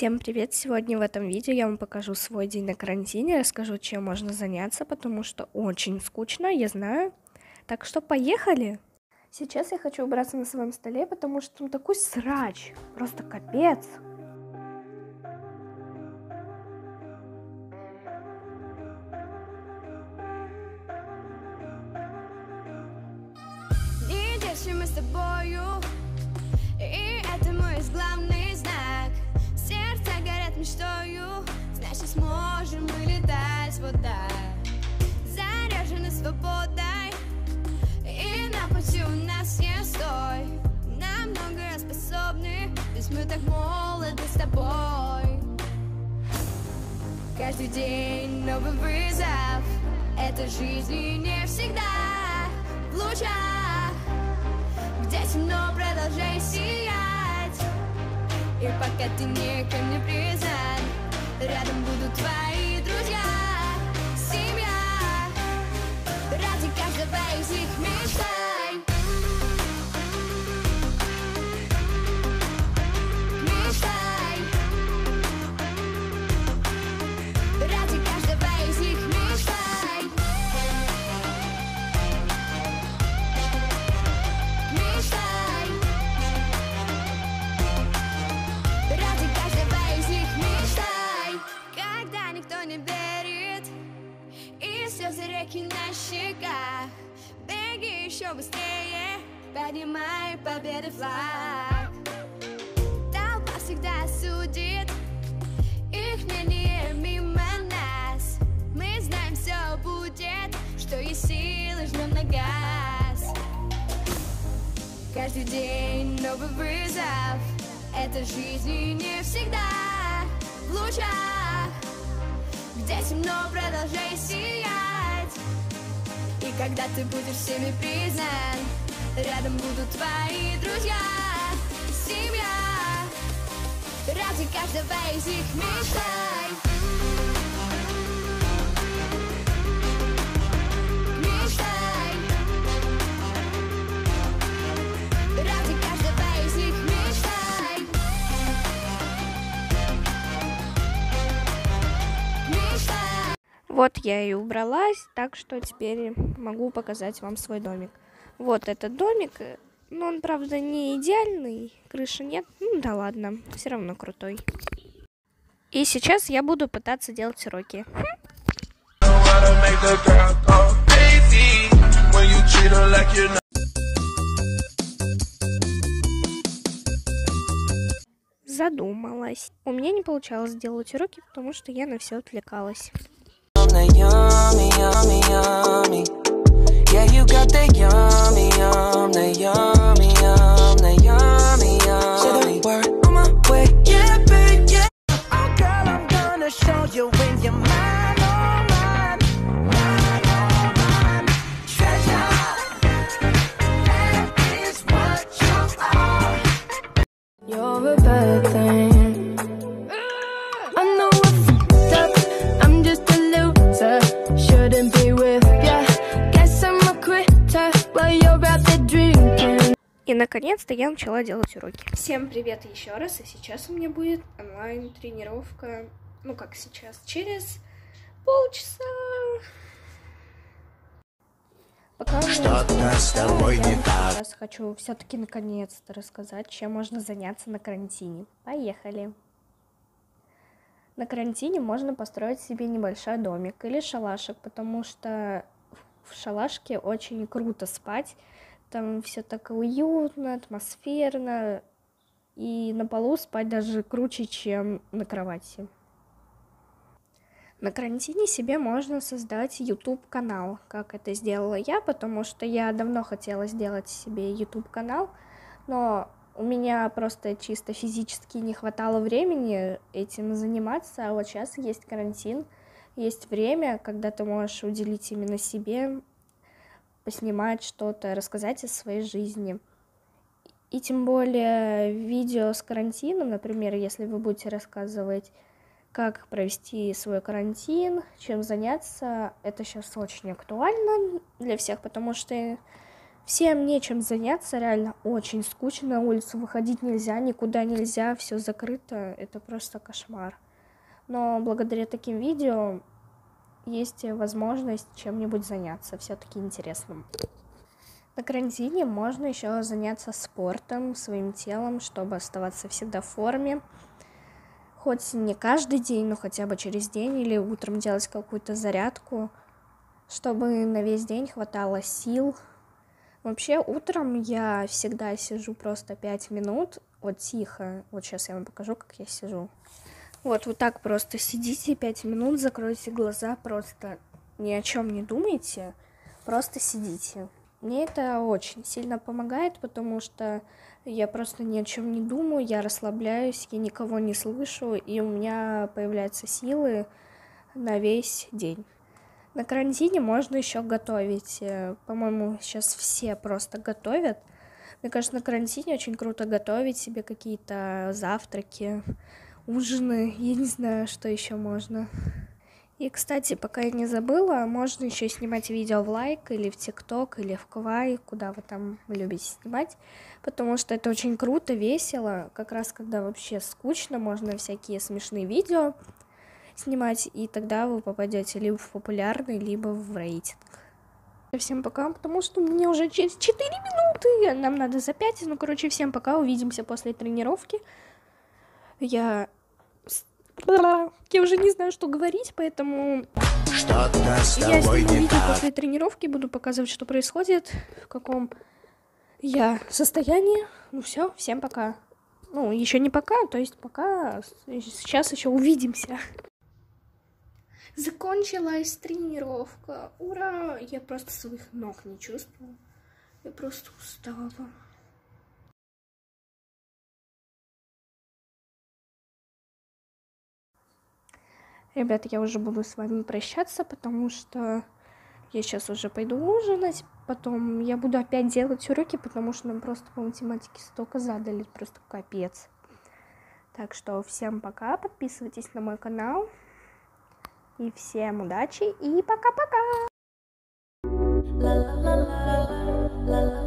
Всем привет! Сегодня в этом видео я вам покажу свой день на карантине, расскажу, чем можно заняться, потому что очень скучно, я знаю. Так что поехали! Сейчас я хочу убраться на своем столе, потому что там такой срач, просто капец. Видишь, мы с тобою, и это мой главный знак. Сердце горят мечтою, значит сможем мы летать вот так. Заряжены свободой, и на пути у нас есть стой. На многое способны, ведь мы так молоды с тобой. Каждый день новый вызов, это жизнь и не всегда в лучах, где темно, продолжай сиять. И пока ты не ко мне признан, рядом будут твои друзья, семья. Ради каждого из них мечтай. Мечтай. Ради каждого из них мечтай. Мечтай. Ради каждого из них мечтай. Когда никто не верит, и слезы реки на щеках, беги еще быстрее, поднимай победы флаг. Толпа всегда судит, их мнение мимо нас. Мы знаем, все будет, что есть силы, жмем на газ. Каждый день новый вызов, это жизнь и не всегда в лучах, где темно, продолжай сиять. И когда ты будешь всеми признан, рядом будут твои друзья, семья. Ради каждого из них мечтай. Мечтай. Ради каждого из них мечтай. Мечтай. Вот я и убралась, так что теперь могу показать вам свой домик. Вот этот домик, но он, правда, не идеальный, крыши нет, ну да ладно, все равно крутой. И сейчас я буду пытаться делать уроки. Задумалась. У меня не получалось делать уроки, потому что я на все отвлекалась. You're a bad thing. I know I fucked up. I'm just a loser. Shouldn't be with ya. Guess I'm a quitter while you're out there drinking. И наконец-то я начала делать уроки. Всем привет еще раз, и сейчас у меня будет онлайн-тренировка. Ну как сейчас, через полчаса. Что-то с тобой не так. Сейчас хочу все-таки наконец-то рассказать, чем можно заняться на карантине. Поехали! На карантине можно построить себе небольшой домик или шалашик, потому что в шалашке очень круто спать. Там все так уютно, атмосферно, и на полу спать даже круче, чем на кровати. На карантине себе можно создать YouTube-канал, как это сделала я, потому что я давно хотела сделать себе YouTube-канал, но у меня просто чисто физически не хватало времени этим заниматься, а вот сейчас есть карантин, есть время, когда ты можешь уделить именно себе, поснимать что-то, рассказать о своей жизни. И тем более видео с карантином, например, если вы будете рассказывать, как провести свой карантин, чем заняться, это сейчас очень актуально для всех, потому что Всем нечем заняться, реально очень скучно, на улицу выходить нельзя, никуда нельзя, все закрыто, это просто кошмар. Но благодаря таким видео есть возможность чем-нибудь заняться, все-таки интересным. На карантине можно еще заняться спортом, своим телом, чтобы оставаться всегда в форме. Хоть не каждый день, но хотя бы через день или утром делать какую-то зарядку, чтобы на весь день хватало сил. Вообще утром я всегда сижу просто 5 минут, вот тихо, вот сейчас я вам покажу, как я сижу. Вот так просто сидите 5 минут, закройте глаза, просто ни о чем не думайте, просто сидите. Мне это очень сильно помогает, потому что я просто ни о чем не думаю, я расслабляюсь, я никого не слышу, и у меня появляются силы на весь день. На карантине можно еще готовить. По-моему, сейчас все просто готовят. Мне кажется, на карантине очень круто готовить себе какие-то завтраки, ужины. Я не знаю, что еще можно. И, кстати, пока я не забыла, можно еще снимать видео в лайк или в ТикТок, или в Квай, куда вы там любите снимать, потому что это очень круто, весело. Как раз когда вообще скучно, можно всякие смешные видео снимать, и тогда вы попадете либо в популярный, либо в рейтинг. Всем пока, потому что мне уже через 4 минуты, нам надо за 5, ну, короче, всем пока, увидимся после тренировки. Я уже не знаю, что говорить, поэтому я сниму видео после тренировки, буду показывать, что происходит, в каком я состоянии. Ну все, всем пока. Ну, еще не пока, то есть пока, сейчас еще увидимся. Закончилась тренировка. Ура! Я просто своих ног не чувствую. Я просто устала. Ребята, я уже буду с вами прощаться, потому что я сейчас уже пойду ужинать. Потом я буду опять делать уроки, потому что нам просто по математике столько задали. Просто капец. Так что всем пока. Подписывайтесь на мой канал. И всем удачи и пока-пока!